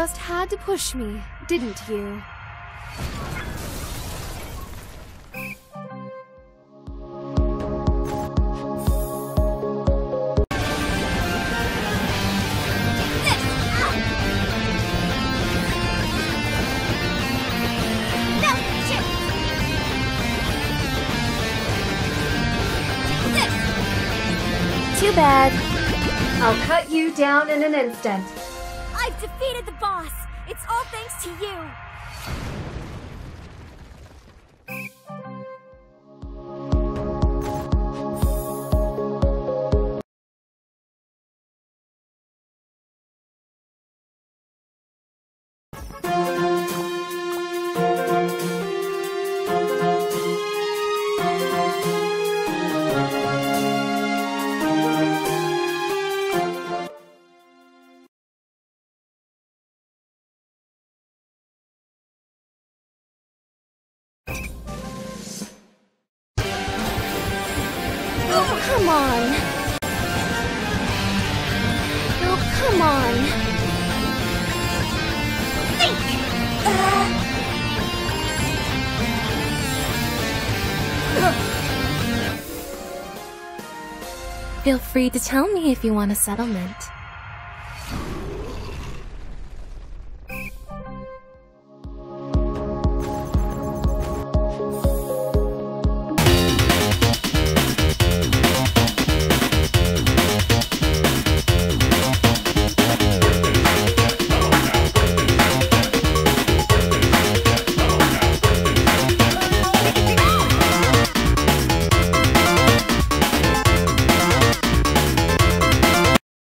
just had to push me, didn't you? Too bad. I'll cut you down in an instant. I've defeated the boss! It's all thanks to you! Oh, come on! Oh, come on! Think! Feel free to tell me if you want a settlement.